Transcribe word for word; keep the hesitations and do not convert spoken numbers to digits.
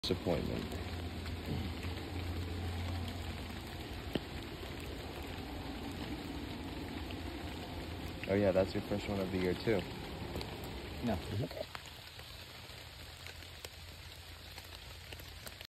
Disappointment. Oh yeah, that's your first one of the year too. No.